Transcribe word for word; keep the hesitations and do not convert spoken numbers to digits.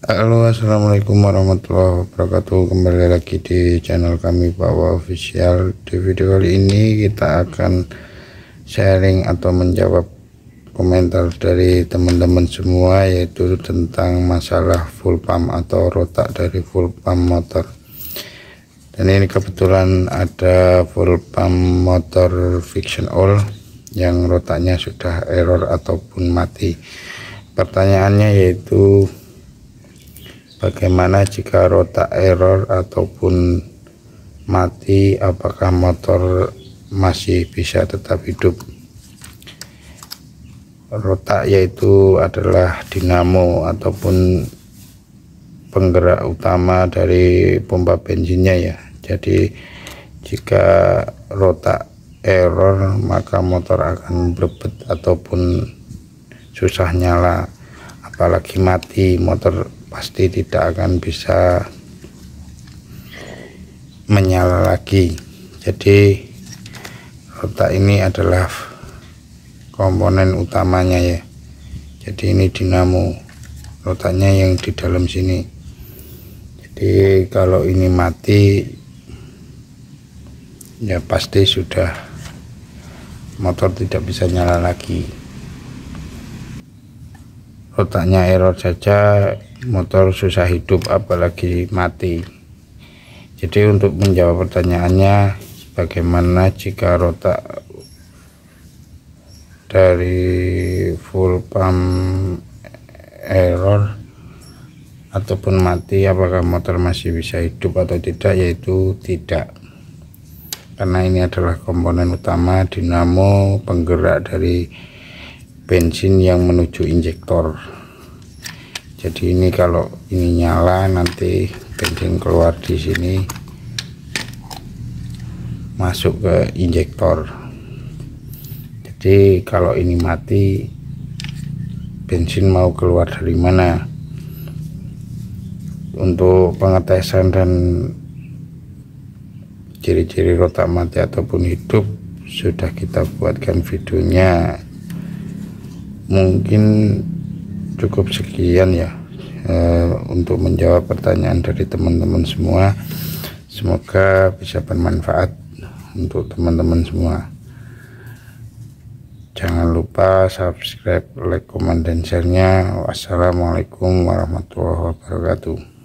Halo, assalamualaikum warahmatullahi wabarakatuh. Kembali lagi di channel kami Bahwa Official. Di video kali ini kita akan sharing atau menjawab komentar dari teman-teman semua, yaitu tentang masalah full pump atau rotak dari full pump motor. Dan ini kebetulan ada full pump motor friction oil yang rotaknya sudah error ataupun mati. Pertanyaannya yaitu, bagaimana jika rotak error ataupun mati, apakah motor masih bisa tetap hidup? Rotak yaitu adalah dinamo ataupun penggerak utama dari pompa bensinnya ya. Jadi jika rotak error, maka motor akan berbet ataupun susah nyala. Apalagi mati, motor pasti tidak akan bisa menyala lagi. Jadi rotak ini adalah komponen utamanya ya. Jadi ini dinamo, rotaknya yang di dalam sini. Jadi kalau ini mati, ya pasti sudah motor tidak bisa nyala lagi. Rotaknya error saja motor susah hidup, apalagi mati. Jadi untuk menjawab pertanyaannya, bagaimana jika rotak dari full pump error ataupun mati, apakah motor masih bisa hidup atau tidak? Yaitu tidak, karena ini adalah komponen utama dinamo penggerak dari bensin yang menuju injektor. Jadi ini kalau ini nyala, nanti bensin keluar di sini masuk ke injektor. Jadi kalau ini mati, bensin mau keluar dari mana? Untuk pengetesan dan ciri-ciri rotak mati ataupun hidup sudah kita buatkan videonya. Mungkin cukup sekian ya eh, untuk menjawab pertanyaan dari teman-teman semua. Semoga bisa bermanfaat untuk teman-teman semua. Jangan lupa subscribe, like, komen, dan share-nya. Wassalamualaikum warahmatullahi wabarakatuh.